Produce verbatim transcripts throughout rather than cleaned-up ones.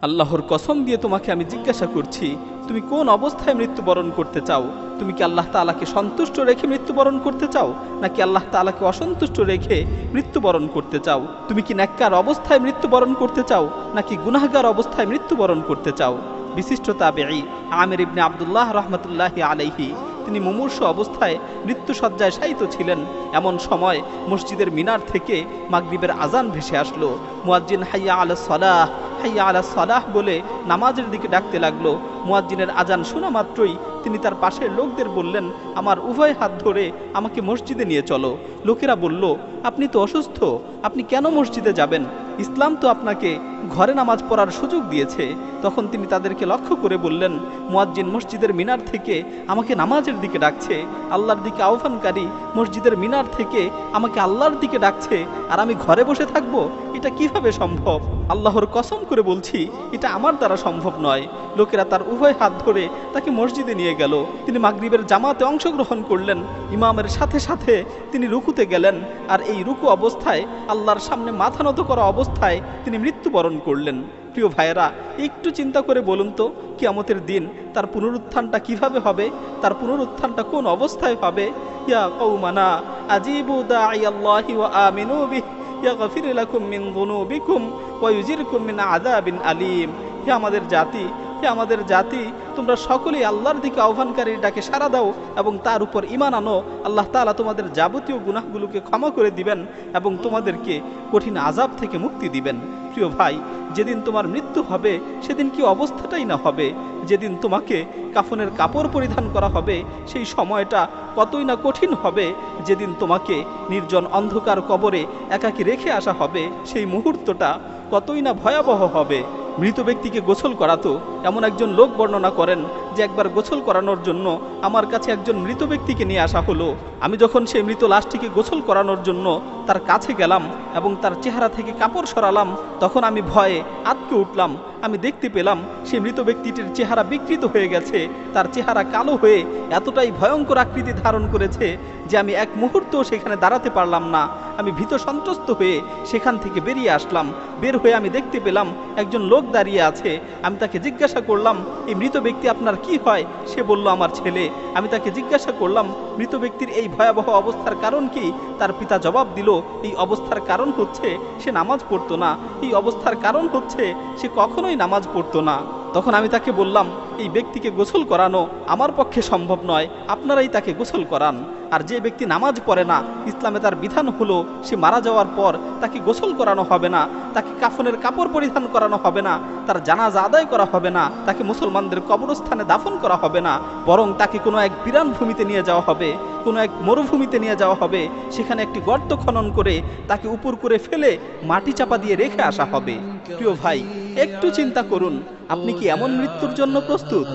আল্লাহর কসম দিয়ে তোমাকে আমি জিজ্ঞাসা করছি, তুমি কোন অবস্থায় মৃত্যুবরণ করতে চাও? তুমি কি আল্লাহ তাআলাকে সন্তুষ্ট রেখে মৃত্যুবরণ করতে চাও, নাকি আল্লাহ তাআলাকে অসন্তুষ্ট রেখে মৃত্যুবরণ করতে চাও? তুমি কি নেককার অবস্থায় মৃত্যুবরণ করতে চাও, নাকি গুনাহগার অবস্থায় মৃত্যুবরণ করতে চাও? বিশিষ্ট তাবেঈ আমির ইবনে আব্দুল্লাহ রাহমাতুল্লাহি আলাইহি তিনি মুমূর্ষু অবস্থায় মৃত্যুসজ্জায় শায়িত ছিলেন। এমন সময় মসজিদের মিনার থেকে মাগরিবের আজান ভেসে আসলো। মুয়াজ্জিন হাইয়া আলাস সালাহ হাইয়া আলাস সালাহ বলে নামাজের দিকে ডাকতে লাগলো। মুয়াজ্জিনের আজান শোনা মাত্রই তিনি তার পাশের লোকদের বললেন, আমার উভয় হাত ধরে আমাকে মসজিদে নিয়ে চলো। লোকেরা বলল, আপনি তো অসুস্থ, আপনি কেন মসজিদে যাবেন? ইসলাম তো আপনাকে ঘরে নামাজ পড়ার সুযোগ দিয়েছে। তখন তিনি তাদেরকে লক্ষ্য করে বললেন, মুয়াজ্জিন মসজিদের মিনার থেকে আমাকে নামাজের দিকে ডাকছে, আল্লাহর দিকে আহ্বানকারী মসজিদের মিনার থেকে আমাকে আল্লাহর দিকে ডাকছে, আর আমি ঘরে বসে থাকবো? এটা কিভাবে সম্ভব? আল্লাহর কসম করে বলছি, এটা আমার দ্বারা সম্ভব নয়। লোকেরা তার উভয় হাত ধরে তাকে মসজিদে নিয়ে গেল। তিনি মাগরিবের জামাতে অংশগ্রহণ করলেন। ইমামের সাথে সাথে তিনি রুকুতে গেলেন, আর এই রুকু অবস্থায় আল্লাহর সামনে মাথা নত করা অবস্থায় তিনি মৃত্যুবরণ করলেন। প্রিয় ভাইয়েরা, একটু চিন্তা করে বলুন তো, কিয়ামতের দিন তার পুনরুত্থানটা কিভাবে হবে? তার পুনরুত্থানটা কোন অবস্থায় হবে? ইয়া কওমানা আজিবু দাঈয়াল্লাহি ওয়া আমিনু বিহি ইয়াগফির লাকুম মিন যুনুবিকুম ওয়া ইউজিরকুম মিন আযাবিন আলীম। হে আমাদের জাতি, হে আমাদের জাতি, তোমরা সকলেই আল্লাহর দিকে আহ্বানকারীর ডাকে সাড়া দাও এবং তার উপর ঈমান আনো। আল্লাহ তাআলা তোমাদের যাবতীয় গুনাহগুলোকে ক্ষমা করে দিবেন এবং তোমাদেরকে কঠিন আযাব থেকে মুক্তি দিবেন। প্রিয় ভাই, যেদিন তোমার মৃত্যু হবে সেদিন কি অবস্থাটাই না হবে? যেদিন তোমাকে কাফনের কাপড় পরিধান করা হবে সেই সময়টা কতই না কঠিন হবে। যেদিন তোমাকে নির্জন অন্ধকার কবরে একাকী রেখে আসা হবে সেই মুহূর্তটা কতই না ভয়াবহ হবে। মৃত ব্যক্তিকে গোসল করাতো এমন একজন লোক বর্ণনা করেন যে একবার গোসল করানোর জন্য আমার কাছে একজন মৃত ব্যক্তিকে নিয়ে আসা হলো। আমি যখন সেই মৃত লাশটিকে গোসল করানোর জন্য তার কাছে গেলাম এবং তার চেহারা থেকে কাপড় সরালাম, তখন আমি ভয়ে আঁতকে উঠলাম। আমি দেখতে পেলাম সেই মৃত ব্যক্তিটির চেহারা বিকৃত হয়ে গেছে। তার চেহারা কালো হয়ে এতটাই ভয়ঙ্কর আকৃতি ধারণ করেছে যে আমি এক মুহূর্তও সেখানে দাঁড়াতে পারলাম না। আমি ভীত সন্ত্রস্ত হয়ে সেখান থেকে বেরিয়ে আসলাম। বের হয়ে আমি দেখতে পেলাম একজন লোক দাঁড়িয়ে আছে। আমি তাকে জিজ্ঞাসা করলাম, এই মৃত ব্যক্তি আপনার কি হয়? সে বলল, আমার ছেলে। আমি তাকে জিজ্ঞাসা করলাম, মৃত ব্যক্তির এই ভয়াবহ অবস্থার কারণ কি? তার পিতা জবাব দিল, এই অবস্থার কারণ হচ্ছে সে নামাজ পড়তো না। এই অবস্থার কারণ হচ্ছে সে কখনোই নামাজ পড়তো না। তখন আমি তাকে বললাম, এই ব্যক্তিকে গোসল করানো আমার পক্ষে সম্ভব নয়, আপনারাই তাকে গোসল করান। আর যে ব্যক্তি নামাজ পড়ে না, ইসলামে তার বিধান হলো সে মারা যাওয়ার পর তাকে গোসল করানো হবে না, তাকে কাফনের কাপড় পরিধান করানো হবে না, তার জানাজা আদায় করা হবে না, তাকে মুসলমানদের কবরস্থানে দাফন করা হবে না, বরং তাকে কোনো এক বিরান ভূমিতে নিয়ে যাওয়া হবে, কোনো এক মরুভূমিতে নিয়ে যাওয়া হবে। সেখানে একটি গর্ত খনন করে তাকে উপর করে ফেলে মাটি চাপা দিয়ে রেখে আসা হবে। প্রিয় ভাই, একটু চিন্তা করুন, আপনি কি এমন মৃত্যুর জন্য প্রস্তুত?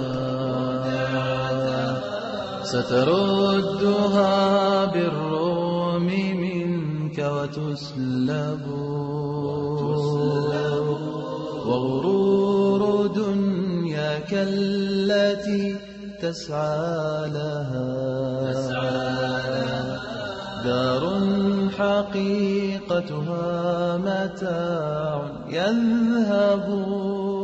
ستردها بالروم منك وتسلب وغرور دنياك التي تسعى لها دار حقيقتها متاع يذهب